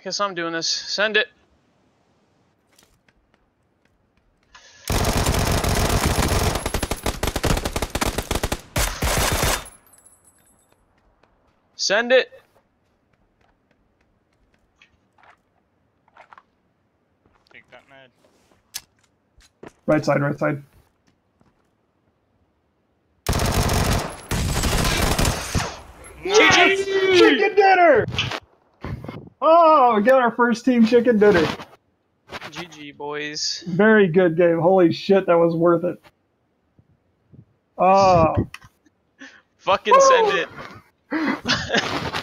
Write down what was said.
Guess I'm doing this. Send it. Send it. Take that med. Right side, right side. GG! Chicken dinner! Oh, we got our first team chicken dinner. GG, boys. Very good game. Holy shit, that was worth it. Oh. Fucking send it.